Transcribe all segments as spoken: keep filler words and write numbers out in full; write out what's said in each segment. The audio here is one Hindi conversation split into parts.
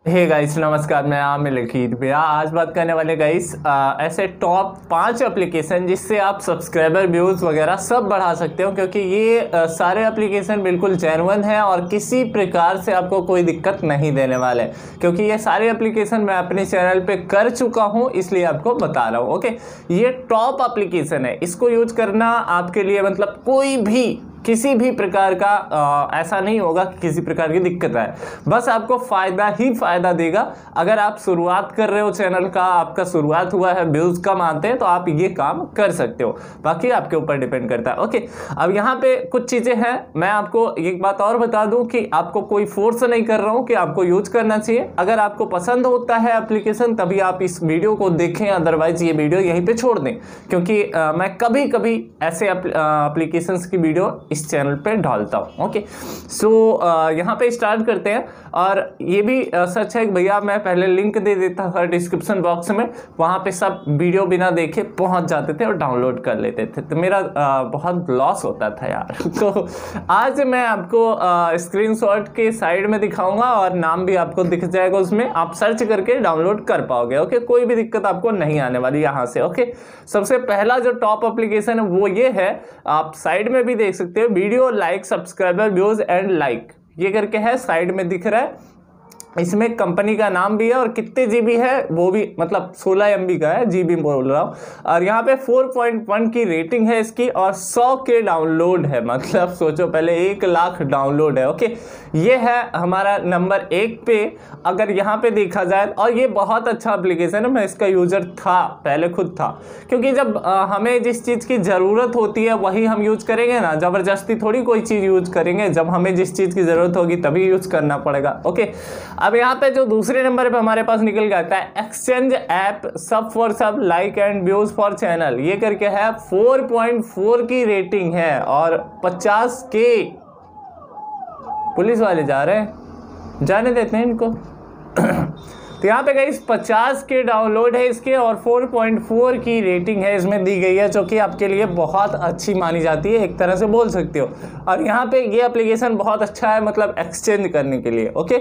हे गाइस नमस्कार, मैं आमिर लकीर भैया। आज बात करने वाले गाइस ऐसे टॉप पांच एप्लीकेशन जिससे आप सब्सक्राइबर व्यूज़ वगैरह सब बढ़ा सकते हो, क्योंकि ये आ, सारे एप्लीकेशन बिल्कुल जेन्युइन हैं और किसी प्रकार से आपको कोई दिक्कत नहीं देने वाले, क्योंकि ये सारे एप्लीकेशन मैं अपने चैनल पे कर चुका हूँ, इसलिए आपको बता रहा हूँ। ओके, ये टॉप एप्लीकेशन है, इसको यूज करना आपके लिए मतलब कोई भी किसी भी प्रकार का आ, ऐसा नहीं होगा कि किसी प्रकार की दिक्कत आए, बस आपको फ़ायदा ही फ़ायदा देगा। अगर आप शुरुआत कर रहे हो चैनल का, आपका शुरुआत हुआ है, व्यूज़ कम आते हैं, तो आप ये काम कर सकते हो, बाकी आपके ऊपर डिपेंड करता है। ओके, अब यहाँ पे कुछ चीज़ें हैं, मैं आपको एक बात और बता दूं कि आपको कोई फोर्स नहीं कर रहा हूँ कि आपको यूज करना चाहिए। अगर आपको पसंद होता है एप्लीकेशन तभी आप इस वीडियो को देखें, अदरवाइज ये वीडियो यहीं पर छोड़ दें, क्योंकि आ, मैं कभी कभी ऐसे एप्लीकेशंस की वीडियो इस चैनल पे डालता हूँ। ओके, सो यहाँ पे स्टार्ट करते हैं। और ये भी uh, सच है कि भैया मैं पहले लिंक दे देता था डिस्क्रिप्शन बॉक्स में, वहाँ पे सब वीडियो बिना देखे पहुँच जाते थे और डाउनलोड कर लेते थे, तो मेरा uh, बहुत लॉस होता था यार। तो आज मैं आपको स्क्रीनशॉट के साइड में दिखाऊंगा और नाम भी आपको दिख जाएगा, उसमें आप सर्च करके डाउनलोड कर पाओगे। ओके, कोई भी दिक्कत आपको नहीं आने वाली यहाँ से। ओके, सबसे पहला जो टॉप एप्लीकेशन है वो ये है, आप साइड में भी देख सकते हो, video like subscriber views and like ये करके है, साइड में दिख रहा है। इसमें कंपनी का नाम भी है और कितने जीबी है वो भी, मतलब सोलह एमबी का है, जीबी बोल रहा हूँ। और यहाँ पे चार पॉइंट एक की रेटिंग है इसकी और सौ के डाउनलोड है, मतलब सोचो पहले एक लाख डाउनलोड है। ओके, ये है हमारा नंबर एक पे अगर यहाँ पे देखा जाए। और ये बहुत अच्छा एप्लीकेशन है, मैं इसका यूजर था, पहले खुद था, क्योंकि जब आ, हमें जिस चीज़ की ज़रूरत होती है वही हम यूज करेंगे ना, ज़बरदस्ती थोड़ी कोई चीज़ यूज करेंगे। जब हमें जिस चीज़ की ज़रूरत होगी तभी यूज करना पड़ेगा। ओके, अब यहाँ पे जो दूसरे नंबर पे हमारे पास निकल गया है exchange app sub for sub like and views for channel, ये करके है, चार पॉइंट चार की रेटिंग है और पचास के पुलिस वाले जा रहे हैं, जाने देते हैं इनको। तो यहाँ पे गाइस पचास के डाउनलोड है इसके और चार पॉइंट चार की रेटिंग है इसमें दी गई है, जो कि आपके लिए बहुत अच्छी मानी जाती है, एक तरह से बोल सकते हो। और यहाँ पे ये एप्लीकेशन बहुत अच्छा है, मतलब एक्सचेंज करने के लिए। ओके,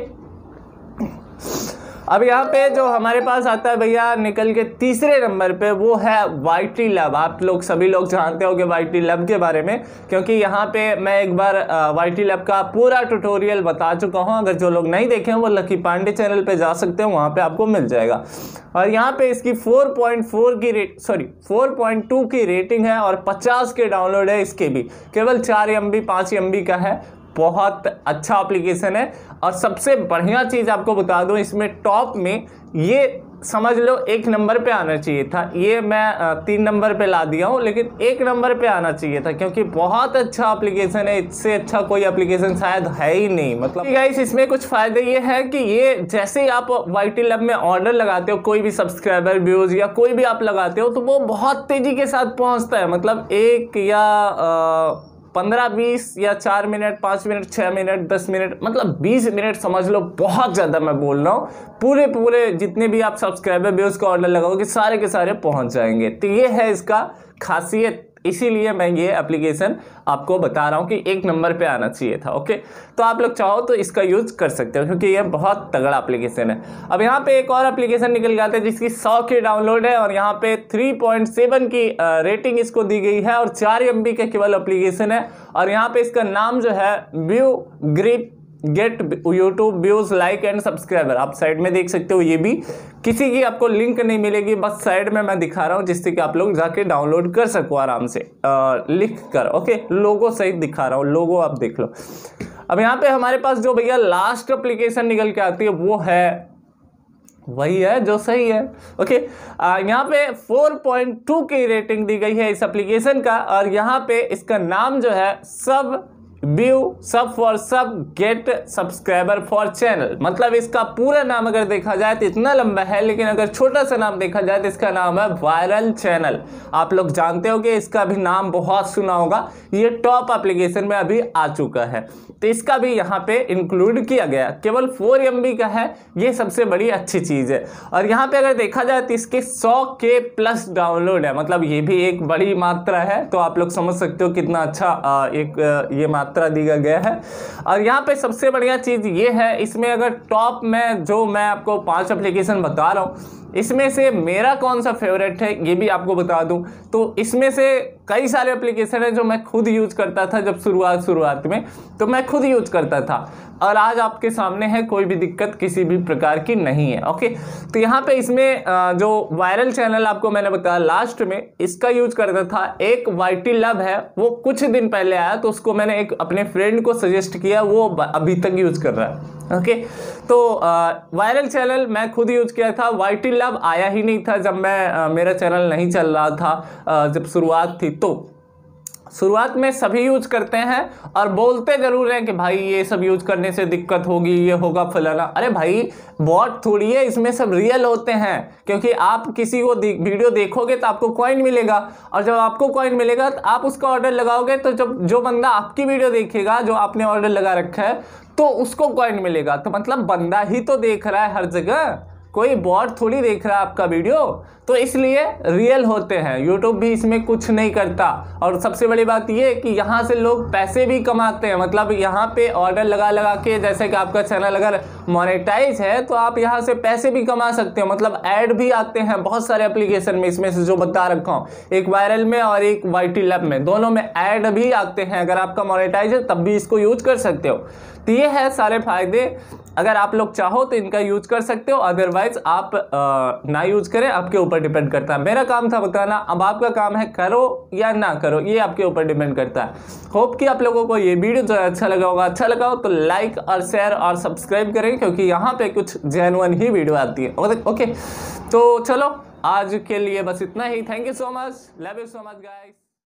अब यहाँ पे जो हमारे पास आता है भैया निकल के तीसरे नंबर पे, वो है वाईटी लैब। आप लोग सभी लोग जानते होंगे वाईटी लैब के बारे में, क्योंकि यहाँ पे मैं एक बार वाईटी लैब का पूरा ट्यूटोरियल बता चुका हूँ। अगर जो लोग नहीं देखे हैं वो लकी पांडे चैनल पे जा सकते हैं, वहाँ पे आपको मिल जाएगा। और यहाँ पे इसकी चार पॉइंट चार की रेट सॉरी चार पॉइंट दो की रेटिंग है और पचास के डाउनलोड है इसके भी, केवल चार एम बी पाँच एम बी का है, बहुत अच्छा एप्लीकेशन है। और सबसे बढ़िया चीज़ आपको बता दूं, इसमें टॉप में ये समझ लो एक नंबर पे आना चाहिए था, ये मैं तीन नंबर पे ला दिया हूँ, लेकिन एक नंबर पे आना चाहिए था, क्योंकि बहुत अच्छा एप्लीकेशन है, इससे अच्छा कोई एप्लीकेशन शायद है ही नहीं। मतलब गाइस इसमें कुछ फ़ायदे ये है कि ये जैसे ही आप वाईटी लैब में ऑर्डर लगाते हो, कोई भी सब्सक्राइबर व्यूज़ या कोई भी आप लगाते हो, तो वो बहुत तेज़ी के साथ पहुँचता है, मतलब एक या आ, पंद्रह बीस या चार मिनट पाँच मिनट छः मिनट दस मिनट मतलब बीस मिनट समझ लो, बहुत ज़्यादा मैं बोल रहा हूँ। पूरे पूरे जितने भी आप सब्सक्राइबर व्यूज़ का ऑर्डर लगाओगे सारे के सारे पहुँच जाएंगे। तो ये है इसका खासियत, इसीलिए मैं ये एप्लीकेशन आपको बता रहा हूँ कि एक नंबर पे आना चाहिए था। ओके, तो आप लोग चाहो तो इसका यूज कर सकते हो, क्योंकि ये बहुत तगड़ा एप्लीकेशन है। अब यहाँ पे एक और एप्लीकेशन निकल जाता है जिसकी सौ के डाउनलोड है और यहाँ पे तीन पॉइंट सात की रेटिंग इसको दी गई है और चार एम बी का केवल एप्लीकेशन है। और यहाँ पे इसका नाम जो है view grip get YouTube views like and subscriber, आप साइड में देख सकते हो। ये भी किसी की आपको लिंक नहीं मिलेगी, बस साइड में मैं दिखा रहा हूँ जिससे कि आप लोग जाके डाउनलोड कर सको आराम से आ, लिख कर। ओके, लोगो सहित दिखा रहा हूँ, लोगो आप देख लो। अब यहाँ पे हमारे पास जो भैया लास्ट एप्लीकेशन निकल के आती है वो है, वही है जो सही है। ओके, यहाँ पे चार पॉइंट दो की रेटिंग दी गई है इस एप्लीकेशन का और यहाँ पे इसका नाम जो है सब व्यू सब फॉर सब गेट सब्सक्राइबर फॉर चैनल, मतलब इसका पूरा नाम अगर देखा जाए तो इतना लंबा है, लेकिन अगर छोटा सा नाम देखा जाए तो इसका नाम है वायरल चैनल। आप लोग जानते हो कि इसका भी नाम बहुत सुना होगा, ये टॉप एप्लीकेशन में अभी आ चुका है, तो इसका भी यहाँ पे इंक्लूड किया गया। केवल चार एम बी का है, ये सबसे बड़ी अच्छी चीज़ है। और यहाँ पे अगर देखा जाए तो इसके सौ के प्लस डाउनलोड है, मतलब ये भी एक बड़ी मात्रा है, तो आप लोग समझ सकते हो कितना अच्छा एक ये मात्रा मात्रा दी गया है। और यहाँ पे सबसे बढ़िया चीज़ ये है, इसमें अगर टॉप में जो मैं आपको पांच एप्लीकेशन बता रहा हूँ, इसमें से मेरा कौन सा फेवरेट है ये भी आपको बता दूं। तो इसमें से कई सारे एप्लीकेशन है जो मैं खुद यूज करता था जब शुरुआत शुरुआत में, तो मैं खुद यूज करता था और आज आपके सामने है, कोई भी दिक्कत किसी भी प्रकार की नहीं है। ओके, तो यहाँ पे इसमें जो वायरल चैनल आपको मैंने बताया लास्ट में, इसका यूज करता था। एक वाईटी लैब है, वो कुछ दिन पहले आया, तो उसको मैंने एक अपने फ्रेंड को सजेस्ट किया, वो अभी तक यूज कर रहा है। ओके okay, तो वायरल चैनल मैं खुद यूज किया था। वाईटी लैब आया ही नहीं था जब मैं आ, मेरा चैनल नहीं चल रहा था, आ, जब शुरुआत थी। तो शुरुआत में सभी यूज करते हैं और बोलते जरूर हैं कि भाई ये सब यूज करने से दिक्कत होगी, ये होगा फलाना। अरे भाई बॉट थोड़ी है, इसमें सब रियल होते हैं, क्योंकि आप किसी को वीडियो देखोगे तो आपको कॉइन मिलेगा, और जब आपको कॉइन मिलेगा तो आप उसका ऑर्डर लगाओगे, तो जब जो बंदा आपकी वीडियो देखेगा, जो आपने ऑर्डर लगा रखा है, तो उसको कॉइन मिलेगा। तो मतलब बंदा ही तो देख रहा है हर जगह, कोई बॉट थोड़ी देख रहा है आपका वीडियो, तो इसलिए रियल होते हैं। यूट्यूब भी इसमें कुछ नहीं करता। और सबसे बड़ी बात ये कि यहाँ से लोग पैसे भी कमाते हैं, मतलब यहाँ पे ऑर्डर लगा लगा के, जैसे कि आपका चैनल अगर मोनेटाइज है तो आप यहाँ से पैसे भी कमा सकते हो। मतलब ऐड भी आते हैं बहुत सारे एप्लीकेशन में, इसमें से जो बता रखा हूँ, एक वायरल में और एक वाईटी लैब में, दोनों में ऐड भी आते हैं। अगर आपका मोनेटाइज है तब भी इसको यूज कर सकते हो। तो ये है सारे फायदे, अगर आप लोग चाहो तो इनका यूज कर सकते हो, अदरवाइज आप आ, ना यूज करें, आपके ऊपर डिपेंड करता है। मेरा काम था बताना, अब आपका काम है करो या ना करो, ये आपके ऊपर डिपेंड करता है। होप कि आप लोगों को ये वीडियो जो है अच्छा लगा होगा। अच्छा लगा हो तो लाइक और शेयर और सब्सक्राइब करें, क्योंकि यहाँ पे कुछ जेन्युइन ही वीडियो आती है। ओके, तो चलो आज के लिए बस इतना ही। Thank you so much, love you so much guys.